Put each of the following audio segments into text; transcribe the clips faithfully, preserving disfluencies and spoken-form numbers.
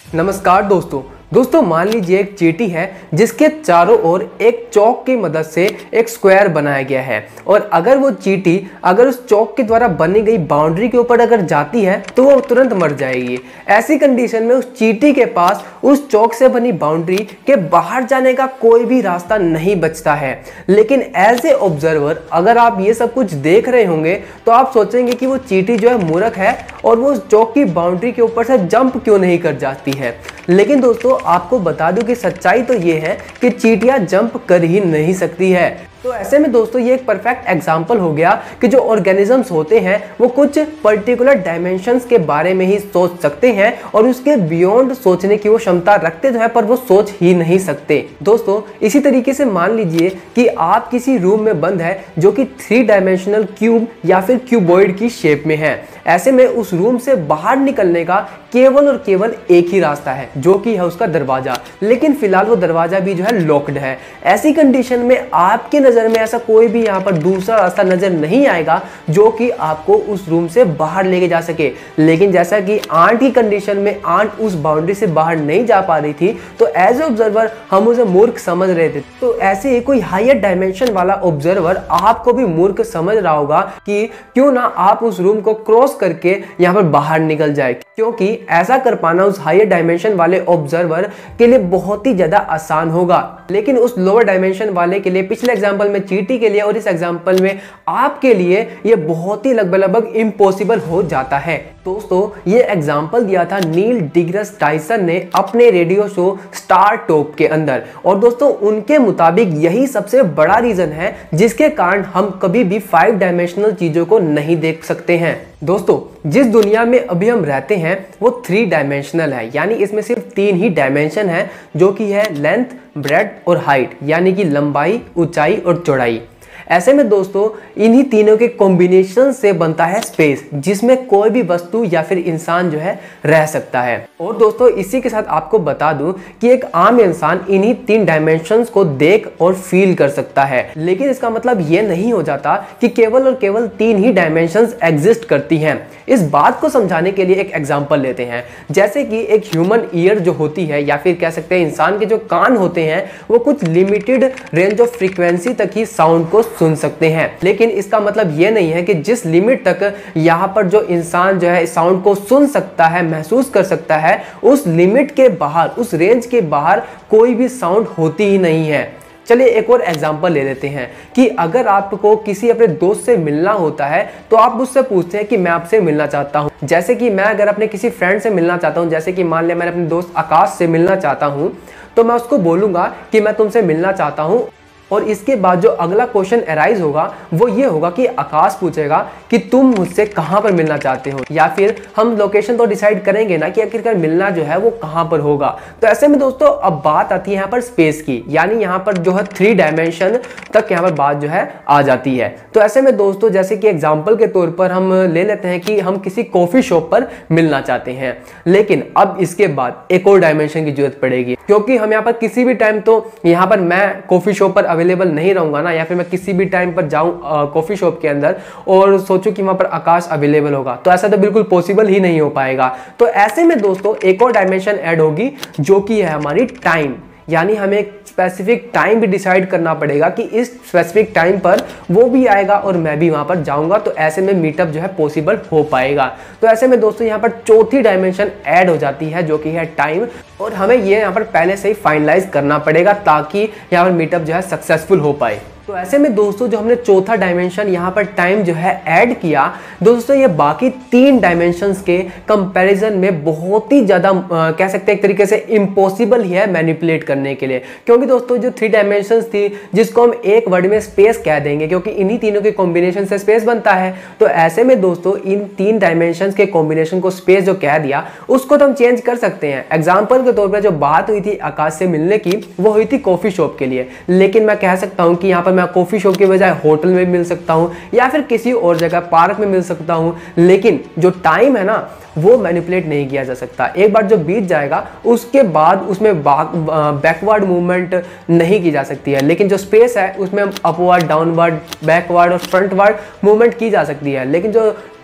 नमस्कार दोस्तों दोस्तों मान लीजिए एक चींटी है जिसके चारों ओर एक चौक की मदद से एक स्क्वायर बनाया गया है और अगर वो चींटी अगर उस चौक के द्वारा बनी गई बाउंड्री के ऊपर अगर जाती है तो वो तुरंत मर जाएगी। ऐसी कंडीशन में उस चींटी के पास उस चौक से बनी बाउंड्री के बाहर जाने का कोई भी रास्ता नहीं बचता है। लेकिन एज ए ऑब्जर्वर अगर आप ये सब कुछ देख रहे होंगे तो आप सोचेंगे कि वो चींटी जो है मूर्ख है और वो उस चौक की बाउंड्री के ऊपर से जंप क्यों नहीं कर जाती है। लेकिन दोस्तों आपको बता दूं कि सच्चाई तो ये है कि चींटियां जंप कर ही नहीं सकती है। तो ऐसे में दोस्तों ये एक परफेक्ट एग्जांपल हो गया कि जो ऑर्गेनिजम्स होते हैं वो कुछ पर्टिकुलर डायमेंशंस के बारे में ही सोच सकते हैं और उसके बियॉन्ड सोचने की वो क्षमता रखते जो है पर वो सोच ही नहीं सकते। दोस्तों इसी तरीके से मान लीजिए कि आप किसी रूम में बंद है जो कि थ्री डायमेंशनल क्यूब या फिर क्यूबॉइड की शेप में है। ऐसे में उस रूम से बाहर निकलने का केवल और केवल एक ही रास्ता है जो कि है उसका दरवाजा। लेकिन फिलहाल वो दरवाजा भी जो है लॉक्ड है। ऐसी कंडीशन में आपकी नजर में ऐसा कोई भी यहाँ पर दूसरा रास्ता नजर नहीं आएगा जो कि आपको उस रूम से बाहर लेके जा सके। लेकिन जैसा कि आंट की कंडीशन में आंट उस बाउंड्री से बाहर नहीं जा पा रही थी तो एज ए ऑब्जर्वर हम उसे मूर्ख समझ रहे थे। तो ऐसे ही कोई हायर डायमेंशन वाला ऑब्जर्वर आपको भी मूर्ख समझ रहा होगा कि क्यों ना आप उस रूम को क्रॉस करके यहाँ पर बाहर निकल जाए, क्योंकि ऐसा कर पाना उस हायर डायमेंशन वाले ऑब्जर्वर के लिए बहुत ही ज्यादा आसान होगा। लेकिन उस लोअर डायमेंशन वाले के लिए, पिछले एग्जांपल में चींटी के लिए और इस एग्जांपल में आपके लिए, ये बहुत ही लगभग लगभग इम्पॉसिबल हो जाता है। दोस्तों ये एग्जांपल दिया था नील डिग्रस टाइसन ने अपने रेडियो शो स्टार टॉप के अंदर और दोस्तों उनके मुताबिक यही सबसे बड़ा रीजन है जिसके कारण हम कभी भी फाइव डायमेंशनल चीजों को नहीं देख सकते हैं। दोस्तों जिस दुनिया में अभी हम रहते हैं वो थ्री डायमेंशनल है, यानी इसमें सिर्फ तीन ही डायमेंशन है जो कि है लेंथ, ब्रेड्थ और हाइट, यानी कि लंबाई, ऊंचाई और चौड़ाई। ऐसे में दोस्तों इन्हीं तीनों के कॉम्बिनेशन से बनता है स्पेस जिसमें कोई भी वस्तु या फिर इंसान जो है रह सकता है। और दोस्तों इसी के साथ आपको बता दूं कि एक आम इंसान इन्हीं तीन डायमेंशंस को देख और फील कर सकता है। लेकिन इसका मतलब ये नहीं हो जाता कि केवल और केवल तीन ही डायमेंशंस एग्जिस्ट करती हैं। इस बात को समझाने के लिए एक एग्जाम्पल लेते हैं। जैसे कि एक ह्यूमन ईयर जो होती है या फिर कह सकते हैं इंसान के जो कान होते हैं वो कुछ लिमिटेड रेंज ऑफ फ्रीक्वेंसी तक ही साउंड को सुन सकते हैं। लेकिन इसका मतलब ये नहीं है कि जिस लिमिट तक यहाँ पर जो इंसान जो है साउंड को सुन सकता है, महसूस कर सकता है, उस लिमिट के बाहर, उस रेंज के बाहर कोई भी साउंड होती ही नहीं है। चलिए एक और एग्जांपल ले लेते हैं कि अगर आपको किसी अपने दोस्त से मिलना होता है तो आप उससे पूछते हैं कि मैं आपसे मिलना चाहता हूं। जैसे कि मैं अगर अपने किसी फ्रेंड से मिलना चाहता हूं, जैसे कि मान लिया मैं अपने दोस्त आकाश से मिलना चाहता हूं, तो मैं उसको बोलूंगा कि मैं तुमसे मिलना चाहता हूं। और इसके बाद जो अगला क्वेश्चन अराइज होगा वो ये होगा कि आकाश पूछेगा कि तुम मुझसे कहां पर मिलना चाहते हो, या फिर हम लोकेशन तो डिसाइड करेंगे ना कि आखिरकार मिलना जो है वो कहां पर होगा। तो ऐसे में दोस्तों अब बात आती है यहाँ पर स्पेस की, यानी यहाँ पर जो है थ्री डायमेंशन तक यहाँ पर बात जो है आ जाती है। तो ऐसे में दोस्तों जैसे कि एग्जाम्पल के तौर पर हम ले लेते हैं कि हम किसी कॉफी शॉप पर मिलना चाहते हैं, लेकिन अब इसके बाद एक और डायमेंशन की जरूरत पड़ेगी, क्योंकि हम यहाँ पर किसी भी टाइम तो यहाँ पर मैं कॉफी शॉप पर अवेलेबल नहीं रहूंगा ना, या फिर मैं किसी भी टाइम पर जाऊं कॉफी शॉप के अंदर और सोचूं कि वहां पर आकाश अवेलेबल होगा, तो ऐसा तो बिल्कुल पॉसिबल ही नहीं हो पाएगा। तो ऐसे में दोस्तों एक और डायमेंशन ऐड होगी जो कि है हमारी टाइम, यानी हमें एक स्पेसिफिक टाइम भी डिसाइड करना पड़ेगा कि इस स्पेसिफिक टाइम पर वो भी आएगा और मैं भी वहां पर जाऊंगा, तो ऐसे में मीटअप जो है पॉसिबल हो पाएगा। तो ऐसे में दोस्तों यहाँ पर चौथी डायमेंशन ऐड हो जाती है जो कि है टाइम, और हमें ये यहाँ पर पहले से ही फाइनलाइज करना पड़ेगा ताकि यहाँ पर मीटअप जो है सक्सेसफुल हो पाए। तो ऐसे में दोस्तों जो हमने चौथा डायमेंशन यहाँ पर टाइम जो है ऐड किया, दोस्तों ये बाकी तीन डायमेंशंस के कंपैरिजन में बहुत ही ज़्यादा कह सकते हैं एक तरीके से इम्पॉसिबल ही है मैनिपुलेट करने के लिए। क्योंकि दोस्तों जो थ्री डायमेंशंस थी जिसको हम एक वर्ड में स्पेस कह देंगे, क्योंकि इन्हीं तीनों के कॉम्बिनेशन से स्पेस बनता है। तो ऐसे में दोस्तों इन तीन डायमेंशंस के कॉम्बिनेशन को स्पेस जो कह दिया उसको तो हम चेंज कर सकते हैं। एग्जाम्पल के तौर पर जो बात हुई थी आकाश से मिलने की वो हुई थी कॉफी शॉप के लिए, लेकिन मैं कह सकता हूँ कि यहाँ पर मैं कॉफी शॉप के बजाय होटल में मिल सकता हूं या फिर किसी और जगह पार्क में मिल सकता हूं। लेकिन जो टाइम है ना वो मैनिपुलेट नहीं किया जा सकता। एक बार जो बीत जाएगा उसके बाद उसमें बैकवर्ड मूवमेंट नहीं की जा सकती है, लेकिन जो स्पेस है उसमें अपवर्ड, डाउनवर्ड, बैकवर्ड और फ्रंटवर्ड मूवमेंट की जा सकती है। लेकिन जो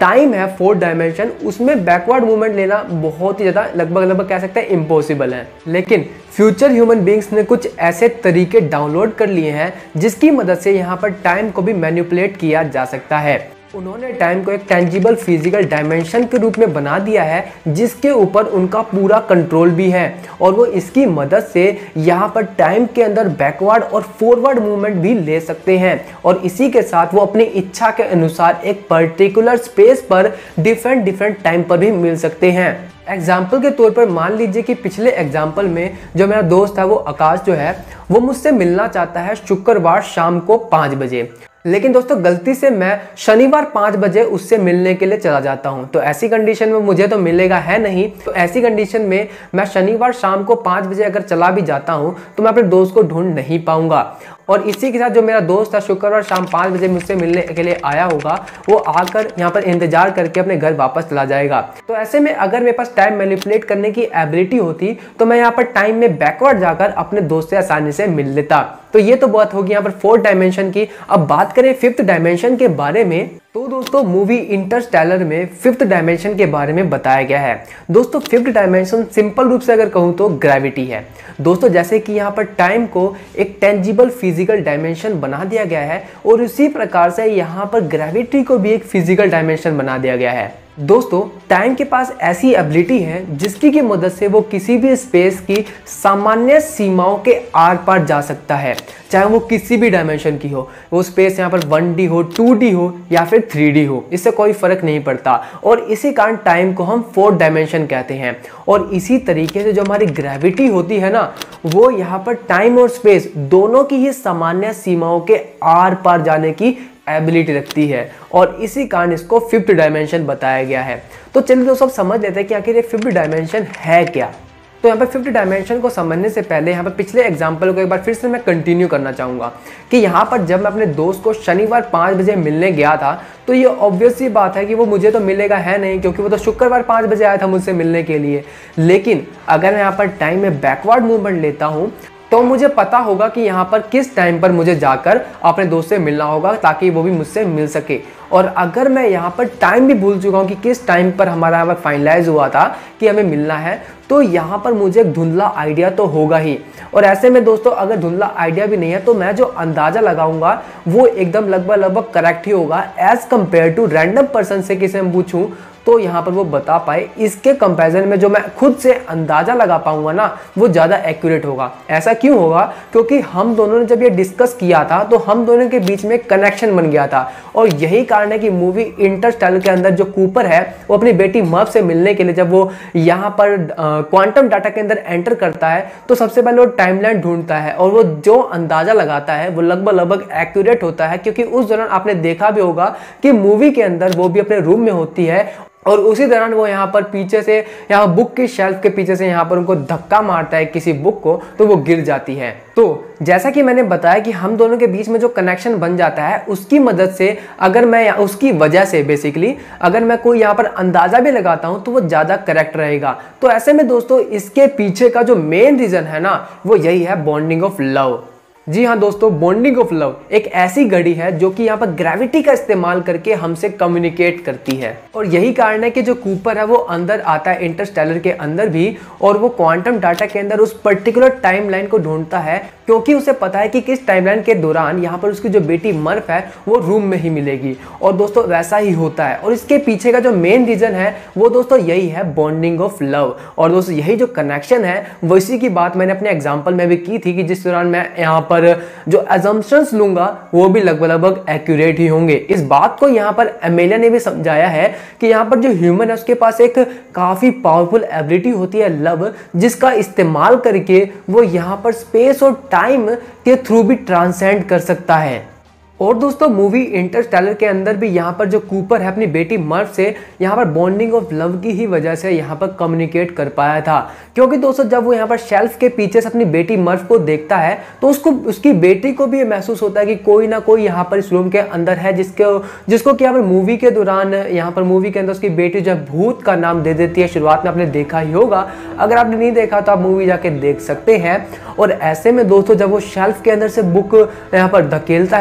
टाइम है फोर्थ डायमेंशन, उसमें बैकवर्ड मूवमेंट लेना बहुत ही ज़्यादा लगभग लगभग कह सकते हैं इम्पॉसिबल है। लेकिन फ्यूचर ह्यूमन बींग्स ने कुछ ऐसे तरीके डाउनलोड कर लिए हैं जिसकी मदद से यहाँ पर टाइम को भी मैनिपुलेट किया जा सकता है। उन्होंने टाइम को एक टेंजिबल फिजिकल डायमेंशन के रूप में बना दिया है जिसके ऊपर उनका पूरा कंट्रोल भी है, और वो इसकी मदद से यहाँ पर टाइम के अंदर बैकवर्ड और फॉरवर्ड मूवमेंट भी ले सकते हैं, और इसी के साथ वो अपनी इच्छा के अनुसार एक पर्टिकुलर स्पेस पर डिफरेंट डिफरेंट टाइम पर भी मिल सकते हैं। एग्जाम्पल के तौर पर मान लीजिए कि पिछले एग्जाम्पल में जो मेरा दोस्त है वो आकाश जो है वो मुझसे मिलना चाहता है शुक्रवार शाम को पाँच बजे, लेकिन दोस्तों गलती से मैं शनिवार पाँच बजे उससे मिलने के लिए चला जाता हूं। तो ऐसी कंडीशन में मुझे तो मिलेगा है नहीं, तो ऐसी कंडीशन में मैं शनिवार शाम को पाँच बजे अगर चला भी जाता हूं तो मैं अपने दोस्त को ढूंढ नहीं पाऊंगा। और इसी के साथ जो मेरा दोस्त था शुक्रवार शाम पाँच बजे मुझसे मिलने के लिए आया होगा, वो आकर यहाँ पर इंतजार करके अपने घर वापस चला जाएगा। तो ऐसे में अगर मेरे पास टाइम मैनिपुलेट करने की एबिलिटी होती तो मैं यहाँ पर टाइम में बैकवर्ड जाकर अपने दोस्त से आसानी से मिल लेता। तो ये तो बात होगी यहाँ पर फोर्थ डायमेंशन की। अब बात करें फिफ्थ डायमेंशन के बारे में, तो दोस्तों मूवी इंटरस्टेलर में फिफ्थ डायमेंशन के बारे में बताया गया है। दोस्तों फिफ्थ डायमेंशन सिंपल रूप से अगर कहूँ तो ग्रेविटी है। दोस्तों जैसे कि यहाँ पर टाइम को एक टेंजिबल फिजिकल डायमेंशन बना दिया गया है, और उसी प्रकार से यहाँ पर ग्रेविटी को भी एक फिजिकल डायमेंशन बना दिया गया है। दोस्तों टाइम के पास ऐसी एबिलिटी है जिसकी की मदद से वो किसी भी स्पेस की सामान्य सीमाओं के आर पार जा सकता है, चाहे वो किसी भी डायमेंशन की हो। वो स्पेस यहाँ पर वन डी हो, टू डी हो या फिर थ्री डी हो, इससे कोई फर्क नहीं पड़ता, और इसी कारण टाइम को हम फोर्थ डायमेंशन कहते हैं। और इसी तरीके से जो हमारी ग्रेविटी होती है ना, वो यहाँ पर टाइम और स्पेस दोनों की ही सामान्य सीमाओं के आर पार जाने की एबिलिटी रखती है, और इसी कारण इसको फिफ्थ डायमेंशन बताया गया है। तो चलिए दोस्तों समझ लेते हैं कि आखिर ये फिफ्थ डायमेंशन है क्या। तो यहाँ पर फिफ्थ डायमेंशन को समझने से पहले यहाँ पर पिछले एग्जाम्पल को एक बार फिर से मैं कंटिन्यू करना चाहूँगा कि यहाँ पर जब मैं अपने दोस्त को शनिवार पाँच बजे मिलने गया था, तो ये ऑब्वियस सी बात है कि वो मुझे तो मिलेगा है नहीं, क्योंकि वो तो शुक्रवार पाँच बजे आया था मुझसे मिलने के लिए। लेकिन अगर मैं यहाँ पर टाइम में बैकवर्ड मूवमेंट लेता हूँ तो मुझे पता होगा कि यहाँ पर किस टाइम पर मुझे जाकर अपने दोस्त से मिलना होगा ताकि वो भी मुझसे मिल सके। और अगर मैं यहाँ पर टाइम भी भूल चुका हूँ कि किस टाइम पर हमारा यहाँ पर फाइनलाइज हुआ था कि हमें मिलना है, तो यहाँ पर मुझे एक धुंधला आइडिया तो होगा ही। और ऐसे में दोस्तों अगर धुंधला आइडिया भी नहीं है तो मैं जो अंदाज़ा लगाऊंगा वो एकदम लगभग लगभग करेक्ट ही होगा, as compare to random person से किसी हम पूछूं तो यहाँ पर वो बता पाए। इसके कंपैरिजन में जो मैं खुद से अंदाज़ा लगा पाऊंगा ना, वो ज़्यादा एक्यूरेट होगा। ऐसा क्यों होगा? क्योंकि हम दोनों ने जब ये डिस्कस किया था तो हम दोनों के बीच में कनेक्शन बन गया था, और यही कारण है कि मूवी इंटरस्टेलर के अंदर जो कूपर है वो अपनी बेटी मर्व से मिलने के लिए जब वो यहाँ पर क्वांटम डाटा के अंदर एंटर करता है तो सबसे पहले वो टाइमलाइन ढूंढता है, और वो जो अंदाज़ा लगाता है वो लगभग लगभग एक्यूरेट होता है। क्योंकि उस दौरान आपने देखा भी होगा कि मूवी के अंदर वो भी अपने रूम में होती है, और उसी दौरान वो यहाँ पर पीछे से यहाँ बुक की शेल्फ के पीछे से यहाँ पर उनको धक्का मारता है किसी बुक को, तो वो गिर जाती है। तो जैसा कि मैंने बताया कि हम दोनों के बीच में जो कनेक्शन बन जाता है उसकी मदद से अगर मैं उसकी वजह से बेसिकली अगर मैं कोई यहाँ पर अंदाज़ा भी लगाता हूँ तो वो ज़्यादा करेक्ट रहेगा। तो ऐसे में दोस्तों इसके पीछे का जो मेन रीज़न है ना, वो यही है बॉन्डिंग ऑफ लव। जी हाँ दोस्तों, बॉन्डिंग ऑफ लव एक ऐसी घड़ी है जो कि यहाँ पर ग्रेविटी का इस्तेमाल करके हमसे कम्युनिकेट करती है, और यही कारण है कि जो कूपर है वो अंदर आता है इंटरस्टेलर के अंदर भी, और वो क्वांटम डाटा के अंदर उस पर्टिकुलर टाइमलाइन को ढूंढता है, क्योंकि उसे पता है कि किस टाइमलाइन के दौरान यहाँ पर उसकी जो बेटी मर्फ है वो रूम में ही मिलेगी। और दोस्तों वैसा ही होता है, और इसके पीछे का जो मेन रीजन है वो दोस्तों यही है बॉन्डिंग ऑफ लव। और दोस्तों यही जो कनेक्शन है वो इसी की बात मैंने अपने एग्जाम्पल में भी की थी कि जिस दौरान मैं यहाँ पर जो assumptions लूंगा वो भी लगभग लगभग एक्यूरेट ही होंगे। इस बात को यहाँ पर एमेलिया ने भी समझाया है कि यहाँ पर जो ह्यूमन है उसके पास एक काफी पावरफुल एबिलिटी होती है लव, जिसका इस्तेमाल करके वो यहाँ पर स्पेस और टाइम के थ्रू भी ट्रांसेंड कर सकता है। और दोस्तों मूवी इंटरस्टेलर के अंदर भी यहाँ पर जो कूपर है अपनी बेटी मर्व से यहाँ पर बॉन्डिंग ऑफ लव की ही वजह से यहाँ पर कम्युनिकेट कर पाया था, क्योंकि दोस्तों जब वो यहाँ पर शेल्फ के पीछे से अपनी बेटी मर्व को देखता है तो उसको उसकी बेटी को भी ये महसूस होता है कि कोई ना कोई यहाँ पर इस रूम के अंदर है जिसके जिसको कि यहाँ पर मूवी के दौरान यहाँ पर मूवी के अंदर उसकी बेटी जो भूत का नाम दे देती है। शुरुआत में आपने देखा ही होगा, अगर आपने नहीं देखा तो आप मूवी जाके देख सकते हैं। और ऐसे में दोस्तों जब वो शेल्फ के अंदर से बुक यहाँ पर धकेलता है, जब बुक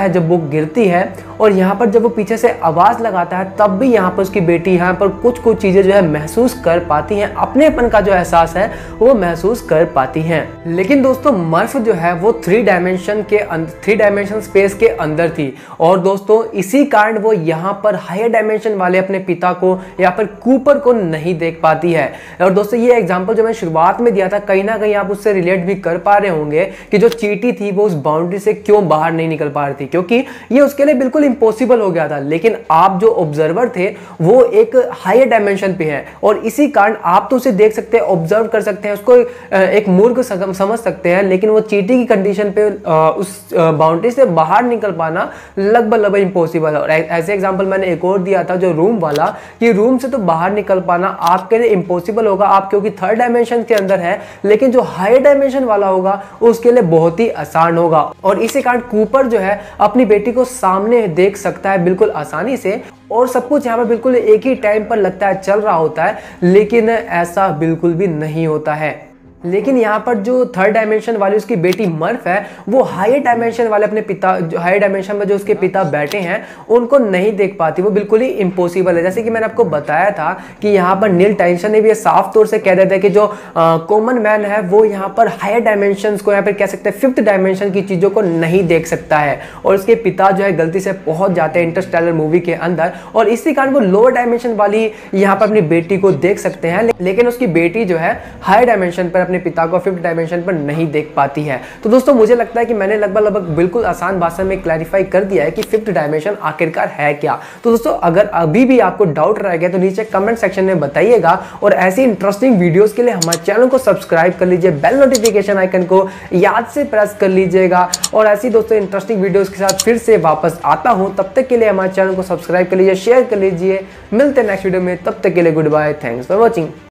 गिरती है और यहाँ पर जब वो पीछे से आवाज़ लगाता है तब भी यहाँ पर उसकी बेटी यहाँ पर कुछ कुछ चीज़ें जो है महसूस कर पाती हैं, अपनेपन का जो एहसास है वो महसूस कर पाती हैं। लेकिन दोस्तों मर्फ जो है वो थ्री डायमेंशन के थ्री डायमेंशन स्पेस के अंदर थी और दोस्तों इसी कारण वो यहाँ पर हायर डायमेंशन वाले अपने पिता को यहाँ पर कूपर को नहीं देख पाती है। और दोस्तों ये एग्जांपल जो मैं शुरुआत में दिया था कहीं ना कहीं आप उससे रिलेट भी कर पा रहे होंगे कि जो चींटी थी वो उस बाउंड्री से क्यों बाहर नहीं निकल पा रही थी, क्योंकि ये उसके लिए बिल्कुल इम्पॉसिबल हो गया था। लेकिन आप जो ऑब्जर्वर थे वो एक हायर डायमेंशन पे है और इसी कारण आप तो उसे देख सकते हैं, ऑब्जर्व कर सकते हैं, उसको एक मूर्ख समझ सकते हैं, लेकिन वो चींटी की कंडीशन पे उस बाउंड्री से बाहर निकल पाना लगभग लगभग इम्पॉसिबल है। और ऐसे एग्जांपल मैंने एक और दिया था जो रूम वाला, कि रूम से तो बाहर निकल पाना आपके लिए इम्पॉसिबल होगा, आप क्योंकि थर्ड डायमेंशन के अंदर है, लेकिन जो हायर डायमेंशन वाला होगा उसके लिए बहुत ही आसान होगा। और इसी कारण कूपर जो है अपनी बेटी को सामने देख सकता है बिल्कुल आसानी से और सब कुछ यहाँ पर बिल्कुल एक ही टाइम पर लगता है चल रहा होता है, लेकिन ऐसा बिल्कुल भी नहीं होता है। लेकिन यहाँ पर जो थर्ड डायमेंशन वाली उसकी बेटी मर्फ है वो हायर डायमेंशन वाले अपने पिता, जो हायर डायमेंशन में जो उसके पिता बैठे हैं उनको नहीं देख पाती, वो बिल्कुल ही इम्पॉसिबल है। जैसे कि मैंने आपको बताया था कि यहाँ पर नील टेंशन ने भी साफ तौर से कह देता है कि जो कॉमन मैन है वो यहाँ पर हायर डायमेंशन को, यहाँ पर कह सकते हैं फिफ्थ डायमेंशन की चीज़ों को नहीं देख सकता है और उसके पिता जो है गलती से पहुंच जाते हैं इंटरस्टेलर मूवी के अंदर और इसी कारण वो लोअर डायमेंशन वाली यहाँ पर अपनी बेटी को देख सकते हैं, लेकिन उसकी बेटी जो है हायर डायमेंशन पर अपने पिता को फिफ्थ डायमेंशन पर नहीं देख पाती है। तो दोस्तों मुझे लगता है कि मैंने लगभग लगभग बिल्कुल आसान भाषा में क्लैरिफाई कर दिया है कि फिफ्थ डायमेंशन आखिरकार है क्या। तो दोस्तों अगर अभी भी आपको डाउट रह गया तो नीचे कमेंट सेक्शन में बताइएगा और ऐसी इंटरेस्टिंग वीडियोस के लिए हमारे चैनल को सब्सक्राइब कर लीजिए, बेल नोटिफिकेशन आइकन को याद से प्रेस कर लीजिएगा और ऐसी दोस्तों इंटरेस्टिंग वीडियोस के साथ फिर से वापस आता हूं। तब तक के लिए हमारे चैनल को सब्सक्राइब कर लीजिए, शेयर कर लीजिए। मिलते हैं नेक्स्ट वीडियो में, तब तक के लिए good bye, thanks for watching.